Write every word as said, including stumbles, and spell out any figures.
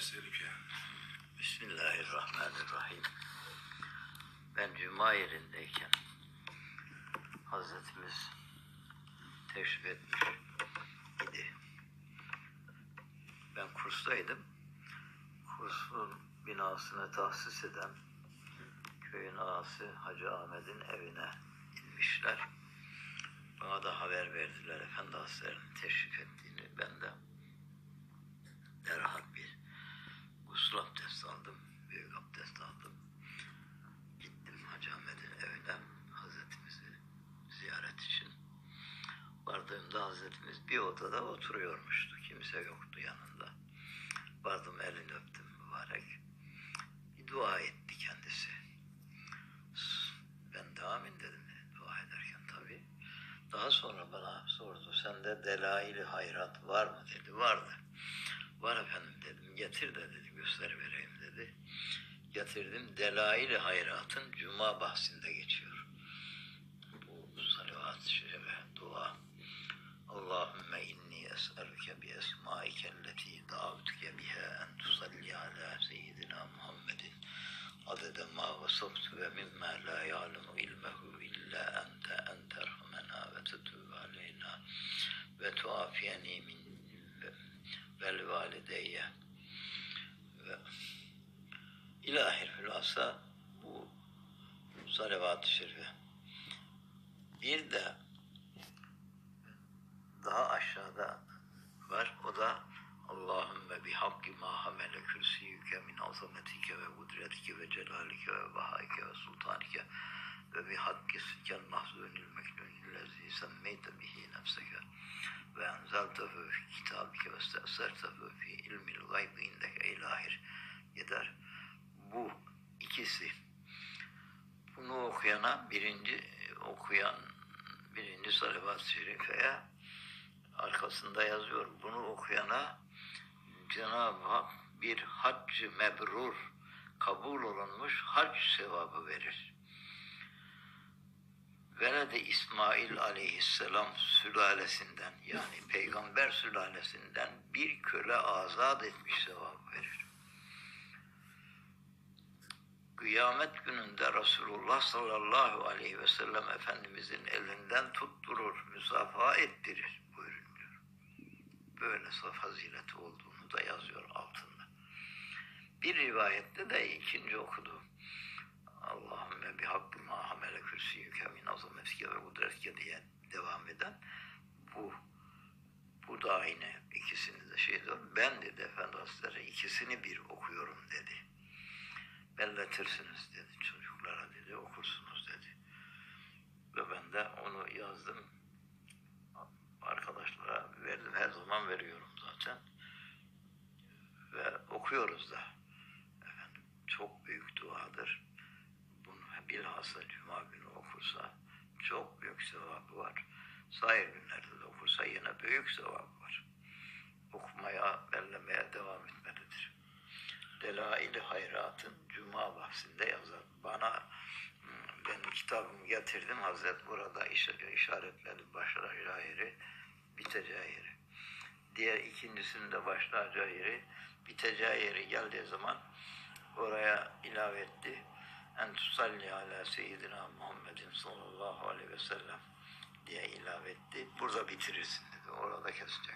Eselüke. Bismillahirrahmanirrahim. Ben cuma yerindeyken Hazretimiz teşrif etmiş idi. Ben kurstaydım. Kursun binasını tahsis eden köyün ağası Hacı Ahmet'in evine inmişler. Bana da haber verdiler Efendi Hazretleri'nin teşrif ettiğini. Ben de derhal bir gusül abdesti aldım. Büyük abdest aldım. Gittim Hacı Ahmet'in evine Hazretimizi ziyaret için. Vardığımda Hazretimiz bir odada oturuyormuştu. Kimse yoktu yanında. Vardım, elini öptüm mübarek. Bir dua etti kendisi. Ben de amin dedim dua ederken tabii. Daha sonra bana sordu, sende delail-i hayrat var mı dedi. Vardı. Var efendim dedim, getir de dedi, gösterivereyim dedi. Getirdim, delail-i hayratın cuma bahsinde geçiyor. Bu salavat-ı şerife, dua. Allahümme inni es'eluke bi esmaikelleti da'utuke biha en tusalli ala seyyidina Muhammedin adede ma vasaftu ve mimma la ya'lemu ilmehu illa ente en terhamena ve tetûbe aleyna ve tuafiyeni min vel valideyye ve ilahir hülasa bu salavat-ı şerife. Bir de daha aşağıda var. O da Allahümme bihakki ma hamele kürsiyüke min azametike ve kudretike ve celalike ve bahaike ve sultanike ve bihakki sitkel mahzunil meknunillezi semmeyte bihi nefseke ve enzeltefe fi kitabike ve stesertefe fi ilmil gaybi indeke ilahir gider. Bu ikisi. Bunu okuyana birinci okuyan birinci salavat-ı şerifeye arkasında yazıyor. Bunu okuyana Cenab-ı Hak bir hac-ı mebrur, kabul olunmuş hac sevabı verir. Veled-i İsmail aleyhisselam sülalesinden, yani peygamber sülalesinden bir köle azat etmiş sevabı verir. Kıyamet gününde Resulullah sallallahu aleyhi ve sellem Efendimizin elinden tutturur, müsafaha ettirir buyuruluyor. Böyle fazileti olduğunu da yazıyor altında. Bir rivayette de ikinci okudu. Allahümme bihakkı ma hamele kürsiyüke min azametike ve kudretike diye devam eden bu bu da yine ikisini de şey diyor. Ben dedi Efendi Hazretleri ikisini bir okuyorum dedi. Belletirsiniz dedi çocuklara dedi, okursunuz dedi. Ve ben de onu yazdım. Arkadaşlara verdim, her zaman veriyorum zaten. Ve okuyoruz da. Efendim, çok büyük duadır. Bunu bilhassa cuma günü okursa çok büyük sevabı var. Sair günlerde de okursa yine büyük sevabı var. Okumaya, bellemeye devam etmelidir. Delail-i hayratın cuma bahsinde yazar. Bana benim kitabımı getirdim. Hazret burada işaretledi başlayacağı yeri, biteceği yeri. Diğer ikincisinin de başlayacağı yeri, biteceği yeri geldiği zaman oraya ilave etti. En tusalli ala seyyidina Muhammedin sallallahu aleyhi ve sellem diye ilave etti. Burada bitirirsin dedi. Orada kesecek.